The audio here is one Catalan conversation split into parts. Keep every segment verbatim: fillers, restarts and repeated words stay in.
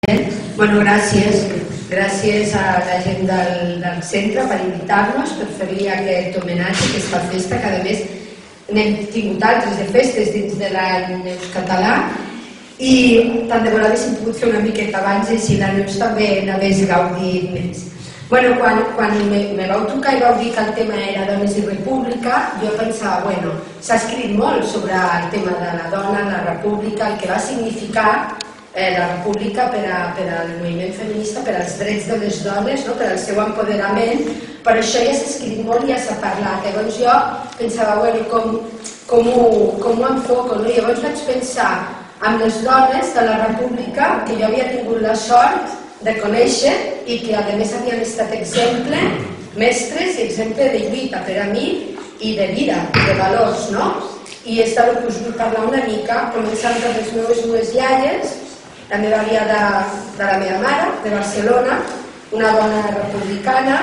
Bueno, gràcies. Gràcies a la gent del, del centre per invitar-nos, per fer-li aquest homenatge, aquesta festa, que a més n'hem tingut altres de festes dins de l'any Neus català, i tant de bo l'haguéssim pogut fer una miqueta abans i així la Neus també n'hagués gaudit més. Bueno, quan, quan me, me vau tocar i vau dir que el tema era dones i república, jo pensava, bueno, s'ha escrit molt sobre el tema de la dona, la república, el que va significar eh, la república per, a, per al moviment feminista, per als drets de les dones, no? Per al seu empoderament, per això ja s'ha escrit molt i ja s'ha parlat. Llavors jo pensava, bueno, com, com, ho, com ho enfoco, no? Llavors vaig pensar en les dones de la república que jo havia tingut la sort de conèixer i que a més havien estat exemple, mestres i exemple de lluita per a mi i de vida, de valors, no? I és del que us vull parlar una mica, començant per les meves dues iaies, la meva àvia de, de la meva mare, de Barcelona, una dona republicana,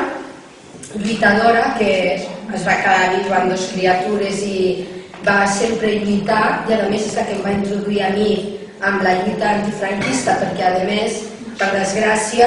lluitadora, que es va quedar viva amb dues criatures i va sempre lluitar, i a més és la que em va introduir a mi amb la lluita antifranquista, perquè a més, per desgràcia,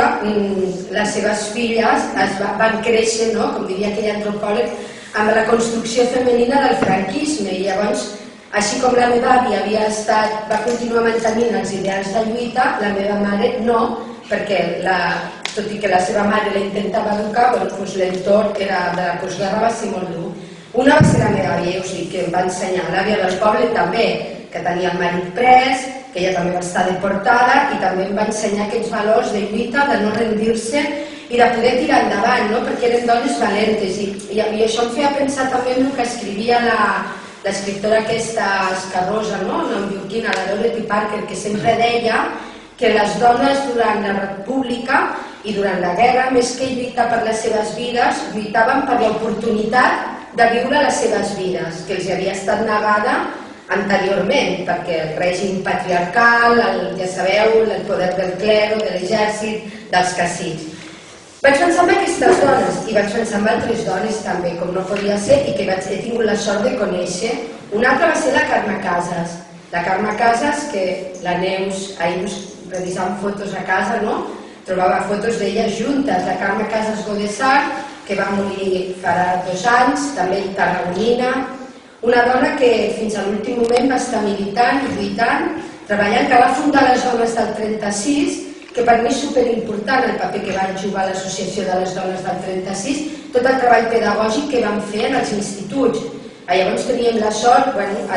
les seves filles van créixer, no? Com diria aquell antropòleg, amb la construcció femenina del franquisme, i llavors, així com la meva àvia havia estat, va continuar mantenint els ideals de lluita, la meva mare no, perquè la, tot i que la seva mare la intentava educar, bueno, doncs l'entorn de la postguerra va ser molt dur. Una va ser la meva àvia, o sigui, que em va ensenyar, l'àvia del poble també, que tenia el marit pres, que ella també va estar deportada, i també em va ensenyar aquests valors de lluita, de no rendir-se i de poder tirar endavant, no? Perquè eren dones valentes, i, i, i això em feia pensar també en el que escrivia l'escriptora aquesta escarrosa, no? Neoyorquina, la Dorothy Parker, que sempre deia que les dones durant la república i durant la guerra, més que lluitar per les seves vides, lluitaven per l'oportunitat de viure les seves vides, que els havia estat negada anteriorment, perquè el règim patriarcal, el, ja sabeu, el poder del clero, de l'exèrcit, dels cacics. Vaig pensar en aquestes dones i vaig pensar en altres dones també, com no podia ser, i que vaig, he tingut la sort de conèixer. Una altra va ser la Carme Casas. La Carme Casas, que la Neus, ahir revisant fotos a casa, no? Trobava fotos d'elles juntes. La Carme Casas Godesart, que va morir farà dos anys, també tarragonina. Una dona que fins a l'últim moment va estar militant i lluitant, treballant, que va fundar les dones del trenta-sis, que per mi és superimportant el paper que van jugar l'Associació de les Dones del trenta-sis, tot el treball pedagògic que van fer en els instituts. Llavors teníem la sort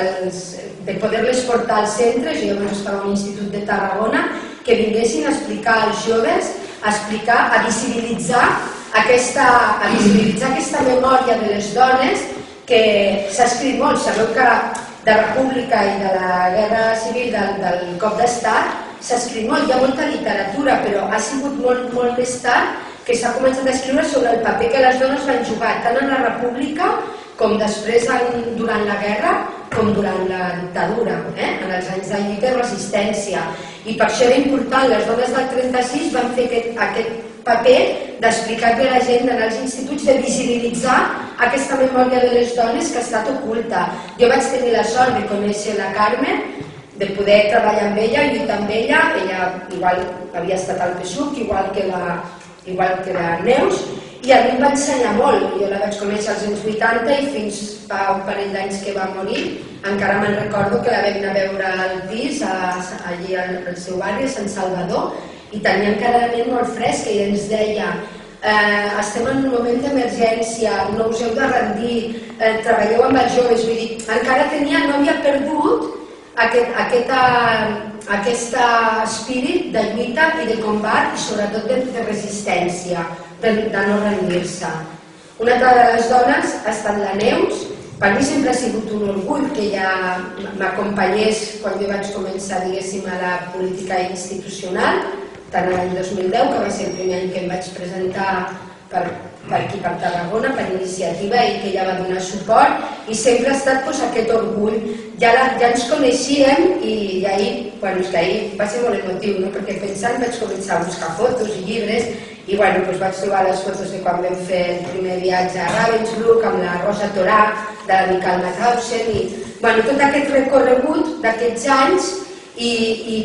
de poder-les portar als centres, i llavors estava un institut de Tarragona, que vinguessin a explicar als joves, a explicar, a visibilitzar aquesta, a visibilitzar aquesta memòria de les dones, que s'ha escrit molt. Sabeu que de República i de la Guerra Civil, del, del cop d'estat, s'ha escrit molt, hi ha molta literatura, però ha sigut molt, molt més tard que s'ha començat a escriure sobre el paper que les dones van jugar tant en la República com després en, durant la guerra com durant la dictadura, eh? En els anys de lluita i resistència. I per això era important, les dones del trenta-sis van fer aquest, aquest paper d'explicar-li a la gent, d'anar als instituts, de visibilitzar aquesta memòria de les dones que ha estat oculta. Jo vaig tenir la sort de conèixer la Carme, de poder treballar amb ella, lluitar amb ella. Ella igual havia estat al P S U C, igual que la, igual que la Neus, i a mi em va ensenyar molt. Jo la vaig conèixer als anys vuitanta i fins fa un parell d'anys que va morir. Encara me'n recordo que la vam anar a veure al pis, allí al seu barri, a Sant Salvador, i tenia encara la ment molt fresca i ens deia eh, estem en un moment d'emergència, no us heu de rendir, eh, treballeu amb els joves. Vull dir, encara tenia, no havia perdut aquest, aquesta, aquesta espírit de lluita i de combat i sobretot de, de resistència, de, de no rendir-se. Una altra de les dones ha estat la Neus. Per mi sempre ha sigut un orgull que ella m'acompanyés quan jo vaig començar, diguéssim, a la política institucional, tant l'any dos mil deu, que va ser el primer any que em vaig presentar per, per aquí, per Tarragona, per iniciativa, i que ella va donar suport, i sempre ha estat doncs, aquest orgull. Ja, la, ja ens coneixíem i ahir, bueno, és que ahir va ser molt emotiu, no? Perquè pensant vaig començar a buscar fotos i llibres, i bueno, doncs vaig trobar les fotos de quan vam fer el primer viatge a Ravensbrück amb la Rosa Torà, de la Miquel Mathausen, i bueno, tot aquest recorregut d'aquests anys, i, i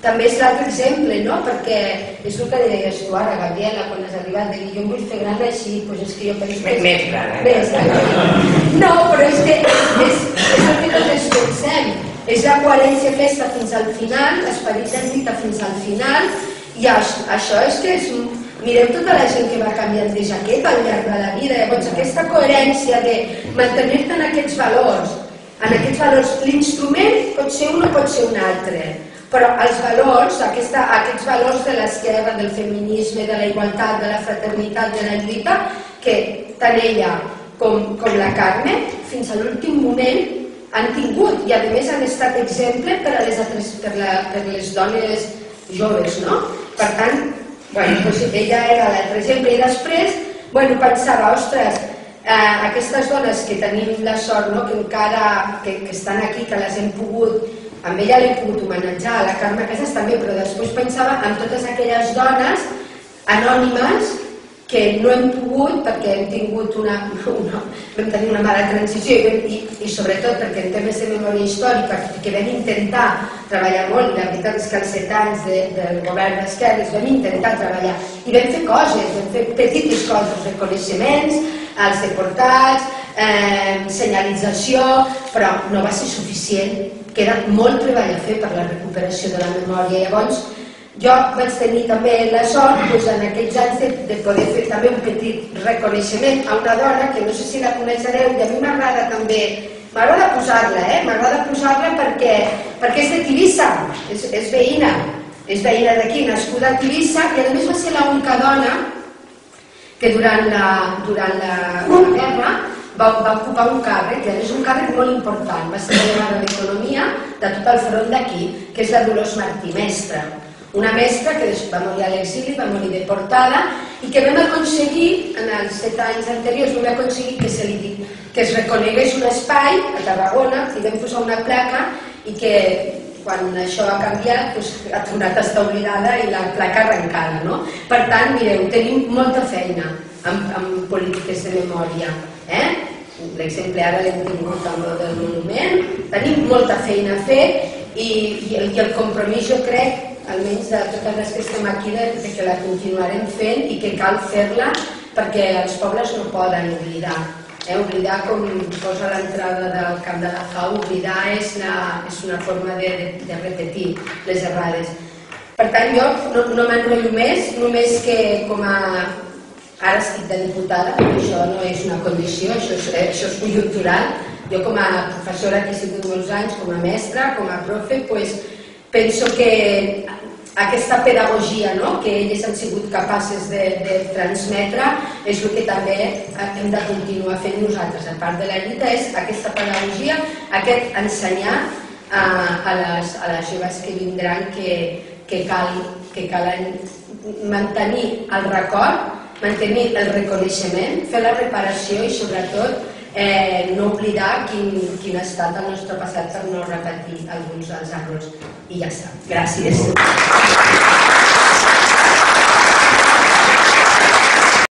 també és l'altre exemple, no? Perquè és el que deies tu ara, Gabriela, quan has arribat, de dir, jo em vull fer gran així, doncs és que jo penso que... Més gran, eh? Més gran. No, però és que és el que tots ens pensem. És la coherència aquesta fins al final, l'esperit d'entitat fins al final, i això és que és... Mireu tota la gent que va canviant de jaqueta al llarg de la vida, llavors aquesta coherència de mantenir-te en aquests valors, en aquests valors, l'instrument pot ser un o pot ser un altre, però els valors, aquesta, aquests valors de l'esquerra, del feminisme, de la igualtat, de la fraternitat, de la lluita, que tant ella com, com la Carme, fins a l'últim moment, han tingut i a més han estat exemple per a les, altres, per la, per les dones joves, no? Per tant, bueno, doncs ella era l'altre exemple i després bueno, pensava, ostres, eh, aquestes dones que tenim la sort, no? que encara que, que estan aquí, que les hem pogut, amb ella l'he pogut homenatjar, a la Carme Casas també, però després pensava en totes aquelles dones anònimes que no hem pogut perquè hem tingut una, una, vam tenir una mala transició i, vam, i, i sobretot perquè en temes de memòria històrica que vam intentar treballar molt, i la veritat és que els set anys de, del govern d'esquerres vam intentar treballar i vam fer coses, vam fer petites coses, reconeixements als deportats, eh, senyalització, però no va ser suficient, queda molt treball a fer per la recuperació de la memòria. Llavors jo vaig tenir també la sort doncs, en aquells anys de, de poder fer també un petit reconeixement a una dona que no sé si la coneixereu i a mi m'agrada també, m'agrada posar-la, eh? m'agrada posar-la perquè, perquè és de Tivissa, és, és veïna, és veïna d'aquí, nascuda a Tivissa i a més va ser l'única dona que durant la, durant la, la guerra va, va ocupar un càrrec, que és un càrrec molt important, va ser delegada d'Economia de tot el front d'aquí, que és la Dolors Martí, mestra. Una mestra que va morir a l'exili, va morir deportada i que vam aconseguir, en els set anys anteriors, vam aconseguir que, se li, que es reconegués un espai a Tarragona, i vam posar una placa i que quan això ha canviat doncs, ha tornat a estar oblidada i la placa arrencada. No? Per tant, mireu, tenim molta feina en, en polítiques de memòria. Eh? L'exemple ara l'hem tingut amb el del monument, tenim molta feina a fer i, i, el, i el compromís jo crec almenys de totes les que estem aquí, de que la continuarem fent i que cal fer-la perquè els pobles no poden oblidar. Eh? Oblidar, com posa l'entrada del camp de la F A U, oblidar és, la, és una forma de, de, de repetir les errades. Per tant, jo no, no m'enrotllo més, només que com a... Ara estic de diputada, però això no és una condició, això és, això és conjuntural. Jo com a professora que he sigut molts anys, com a mestra, com a profe, pues, penso que aquesta pedagogia no? que elles han sigut capaces de, de transmetre és el que també hem de continuar fent nosaltres. A part de la lluita és aquesta pedagogia, aquest ensenyar a, a, les, a les joves que vindran que, que, cal, que cal mantenir el record, mantenir el reconeixement, fer la reparació i sobretot Eh, no oblidar quin, quin ha estat el nostre passat per no repetir alguns dels errors. I ja està. Gràcies.